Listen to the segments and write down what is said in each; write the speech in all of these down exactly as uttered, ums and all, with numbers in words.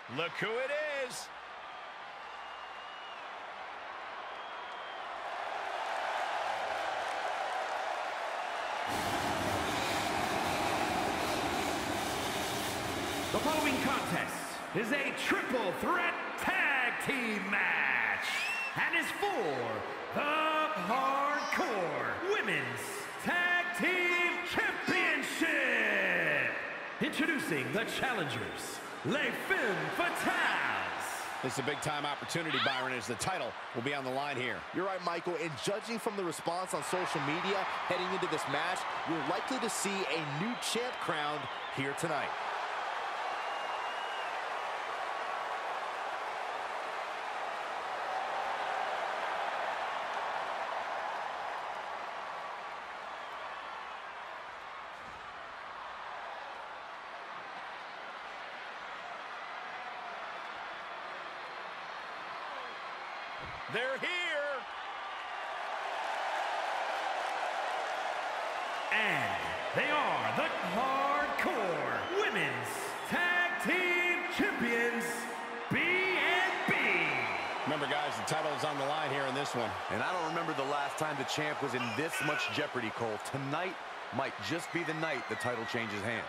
Look who it is. The following contest is a triple threat tag team match and is for the Hardcore Women's Tag Team Championship. Introducing the challengers, Les Femmes Fatales. This is a big-time opportunity, Byron, as the title will be on the line here. You're right, Michael, and judging from the response on social media heading into this match, you're likely to see a new champ crowned here tonight. They're here. And they are the Hardcore Women's Tag Team Champions, B and B. Remember, guys, the title is on the line here in this one. And I don't remember the last time the champ was in this much jeopardy, Cole. Tonight might just be the night the title changes hands.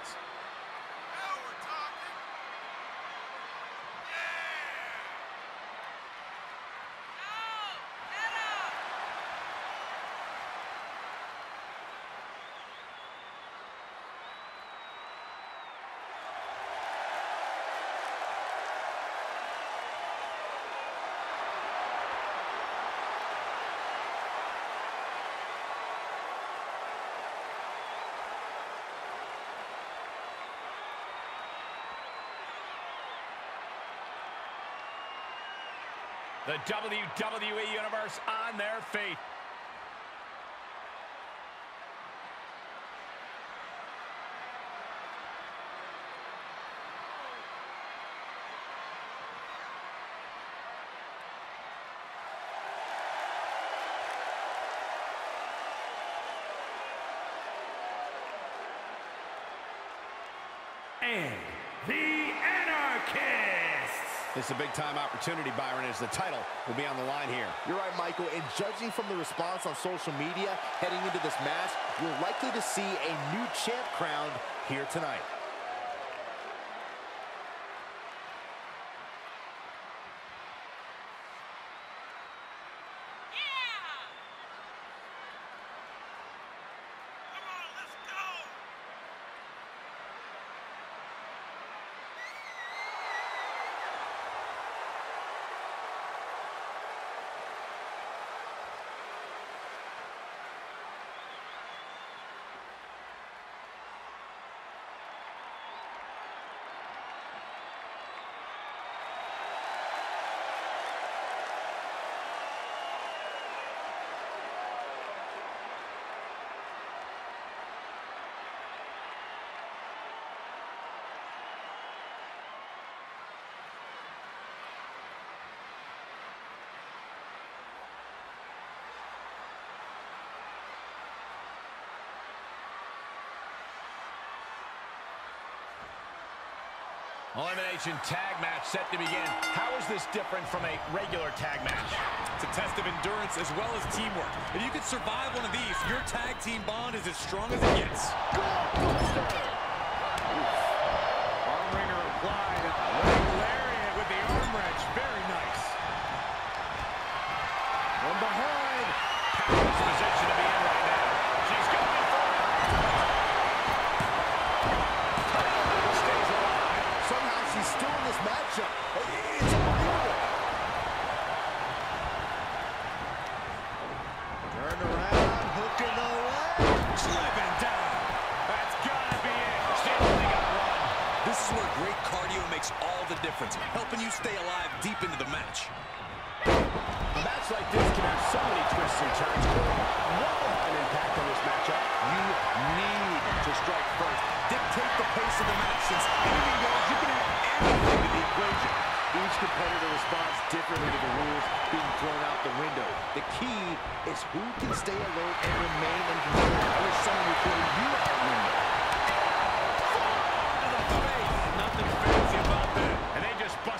The W W E Universe on their feet. And the Anarchists. This is a big-time opportunity, Byron, as the title will be on the line here. You're right, Michael, and judging from the response on social media heading into this match, you're likely to see a new champ crowned here tonight. Elimination tag match set to begin. How is this different from a regular tag match? It's a test of endurance as well as teamwork. If you can survive one of these, your tag team bond is as strong as it gets. Arm wringer applied. Lariat with the arm wrench. Very nice. From behind. Powerless position to be in right now. She's going for it. Stays alive. Somehow she's still in this matchup. It's unbelievable. Turned around, hooking the leg. Slipping down. That's gotta be it. Still only got one. This is where great cardio makes all the difference, helping you stay alive deep into the match. A match like this can have so many twists and turns. What will have an impact on this matchup? You need to strike first. Dictate the pace of the match. Since anything goes, you can add anything to the equation. Each competitor responds differently to the rules being thrown out the window. The key is who can stay alert and remain in control. I wish someone would throw you out the window. Nothing fancy about that. And they just busted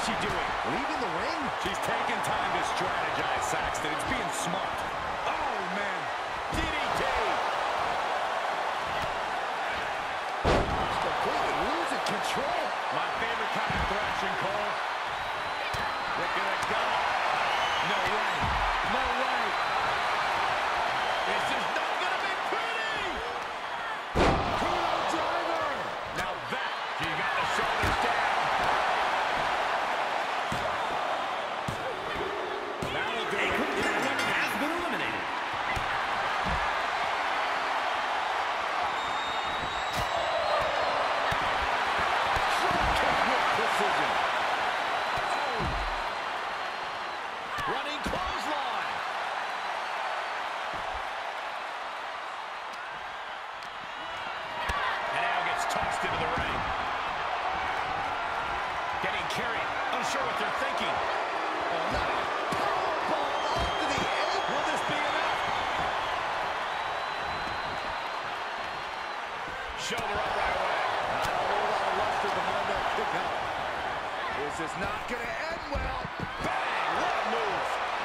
she doing? Leaving the ring? She's taking time to strategize, Saxton. It's being smart. Oh, man. D D T. She's completely losing control. My favorite kind of thrashing, Cole. Look at it go. No way. No way. This is not going to be pretty. Kudo driver. Now that, she got the shoulders down. That'll do it. Eliminated. Has been eliminated. Precision. Oh. Running clothesline. And now gets tossed into the ring. Getting carried. Unsure what they're thinking. Oh, no. Powerbomb off to the edge. Will this be enough? Shoulder up right away. Not a whole lot of luster behind that kick out. This is not going to end well. Bang! What a move.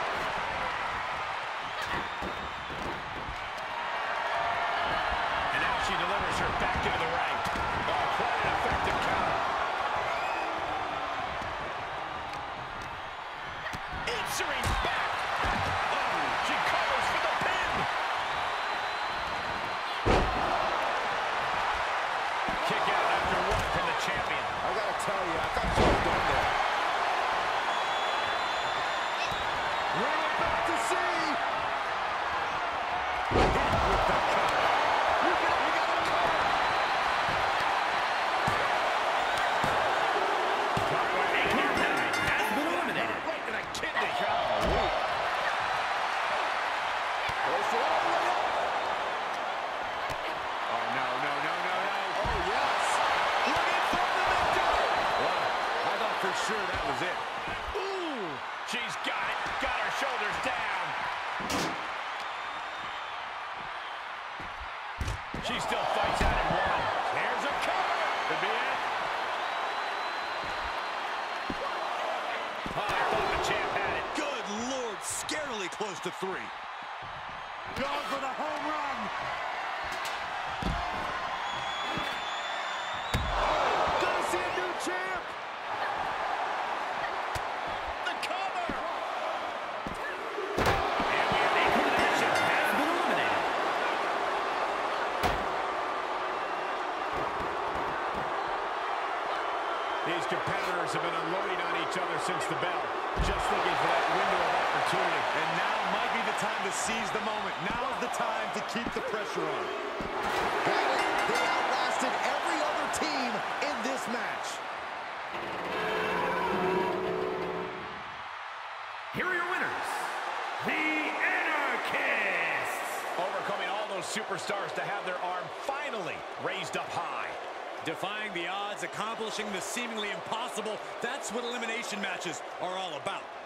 And now she delivers her back into the ring. Oh, quite an effective counter. Answering back. Oh, she covers for the pin. Kick out after one from the champion. I got to tell you, I thought she was done there. We're about to see. Hit with the cover. We got, we got a cover. Has been eliminated. Right to the kidney. Golly. Push it all the way up. Oh, no, no, no, no, no. Oh, yes. Looking for the victory. Wow. I thought for sure that was it. Ooh, she's got it. Got her shoulders down. She still fights out in one. Here's a cover. Could be it. Oh, I thought the champ had it. Good Lord, scarily close to three. Going for the home run. Gonna see a new champ. The cover. And we have a elimination. Has been eliminated. These competitors have been unloading on each other since the bell. Just looking for that window of opportunity. And now might be the time to seize the moment. Now is the time to keep the pressure on. Got it. They outlasted every other team in this match. Here are your winners. The Anarchists. Overcoming all those superstars to have their arm finally raised up high. Defying the odds, accomplishing the seemingly impossible. That's what elimination matches are all about.